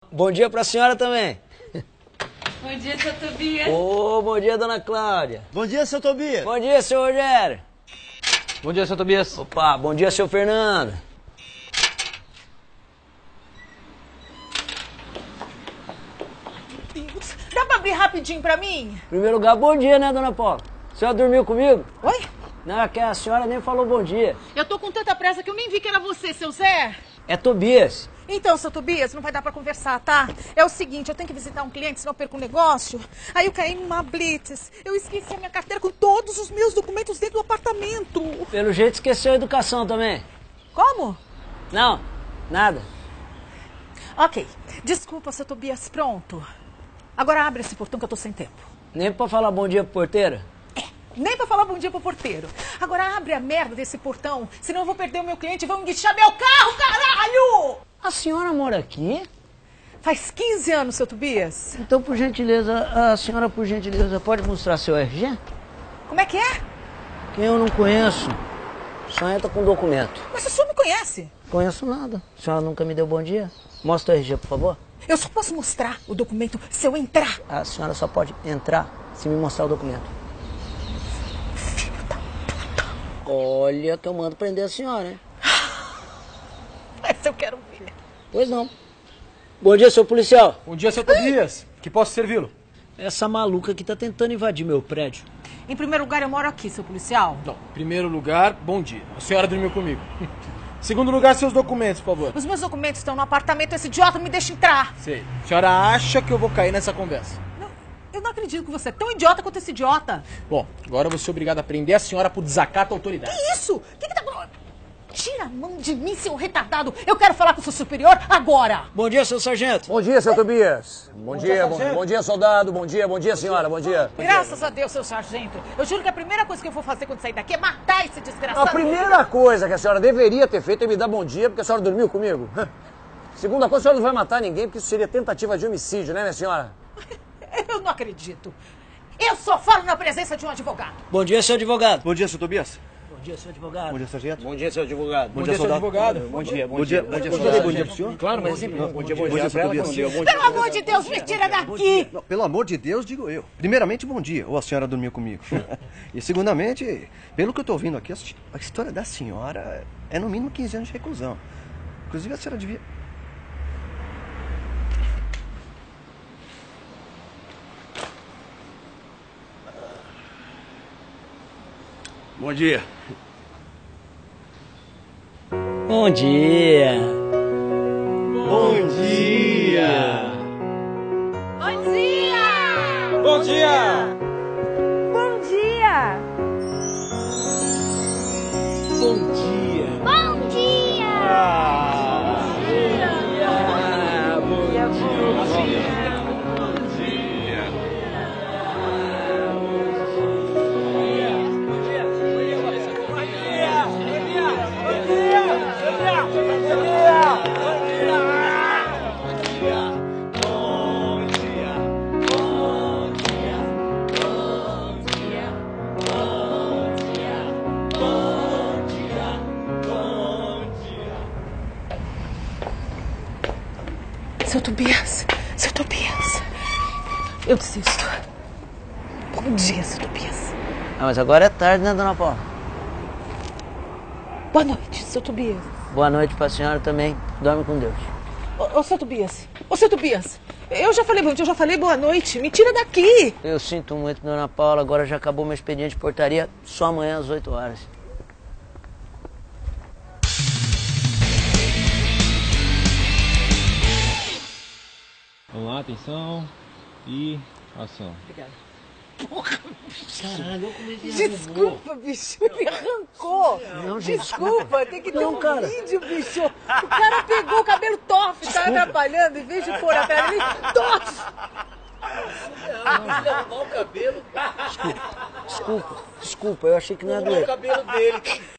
Bom dia pra senhora também. Bom dia, seu Tobias. Ô, bom dia, dona Cláudia. Bom dia, seu Tobias. Bom dia, seu Rogério. Bom dia, seu Tobias. Opa, bom dia, seu Fernando. Deus, dá pra abrir rapidinho pra mim? Em primeiro lugar, bom dia, né, dona Paula? A senhora dormiu comigo? Oi? Não, é que a senhora nem falou bom dia. Eu tô com tanta pressa que eu nem vi que era você, seu Zé. É Tobias. Então, seu Tobias, não vai dar pra conversar, tá? É o seguinte, eu tenho que visitar um cliente, senão eu perco um negócio. Aí eu caí numa blitz. Eu esqueci a minha carteira com todos os meus documentos dentro do apartamento. Pelo jeito esqueceu a educação também. Como? Não, nada. Ok. Desculpa, seu Tobias, pronto. Agora abre esse portão que eu tô sem tempo. Nem pra falar bom dia pro porteiro? Nem pra falar bom dia pro porteiro. Agora abre a merda desse portão, senão eu vou perder o meu cliente e vão guinchar meu carro, caralho! A senhora mora aqui? Faz 15 anos, seu Tobias. Então, por gentileza, a senhora, por gentileza, pode mostrar seu RG? Como é que é? Que eu não conheço. Só entra com documento. Mas o senhor me conhece. Conheço nada. A senhora nunca me deu bom dia? Mostra o RG, por favor. Eu só posso mostrar o documento se eu entrar. A senhora só pode entrar se me mostrar o documento. Olha que eu mando prender a senhora, hein? Mas eu quero ver. Pois não. Bom dia, seu policial. Bom dia, seu Tobias. Que posso servi-lo? Essa maluca aqui tá tentando invadir meu prédio. Em primeiro lugar, eu moro aqui, seu policial. Não. Primeiro lugar, bom dia. A senhora dormiu comigo. Segundo lugar, seus documentos, por favor. Os meus documentos estão no apartamento, esse idiota me deixa entrar. Sei. A senhora acha que eu vou cair nessa conversa? Não, eu não acredito que você é tão idiota quanto esse idiota. Bom, agora eu vou ser obrigado a prender a senhora por desacato à autoridade. Que isso? O que tá... Tira a mão de mim, seu retardado. Eu quero falar com o seu superior agora. Bom dia, seu sargento. Bom dia, seu Tobias. Bom dia, soldado. Bom dia, senhora. Bom dia. Graças a Deus, seu sargento. Eu juro que a primeira coisa que eu vou fazer quando sair daqui é matar esse desgraçado. A primeira coisa que a senhora deveria ter feito é me dar bom dia, porque a senhora dormiu comigo. Segunda coisa, a senhora não vai matar ninguém, porque isso seria tentativa de homicídio, né, minha senhora? Eu não acredito. Eu só falo na presença de um advogado. Bom dia, seu advogado. Bom dia, seu Tobias. Bom dia, seu advogado. Bom dia, sargento. Bom dia, seu advogado. Bom dia, seu advogado. Bom dia, Bom dia, soldado. bom dia pro senhor. Claro, mas sempre Bom dia, Bom dia, seu Tobias. Pelo amor de Deus, me tira daqui. Não, pelo amor de Deus, digo eu. Primeiramente, bom dia. Ou a senhora dormiu comigo. E segundamente, pelo que eu tô ouvindo aqui, a história da senhora é no mínimo 15 anos de reclusão. Inclusive, a senhora devia... Bom dia. Bom dia. Bom dia. Bom dia! Bom dia! Bom dia! Bom dia. Bom dia! Seu Tobias, seu Tobias. Eu desisto. Bom dia, seu Tobias. Ah, mas agora é tarde, né, dona Paula? Boa noite, seu Tobias. Boa noite pra senhora também. Dorme com Deus. Ô, seu Tobias. Ô, seu Tobias. Eu já falei bom dia, eu já falei boa noite. Me tira daqui. Eu sinto muito, dona Paula. Agora já acabou meu expediente de portaria. Só amanhã às 8 horas. Vamos lá, atenção e ação. Caralho, eu comecei Desculpa, bicho, ele arrancou. Não, gente. Desculpa, tem que ter Não, um cara. vídeo, bicho. O cara pegou o cabelo torto, tá atrapalhando, em vez de pôr a perna ali, torto. Desculpa, eu achei que não ia doer. O cabelo dele.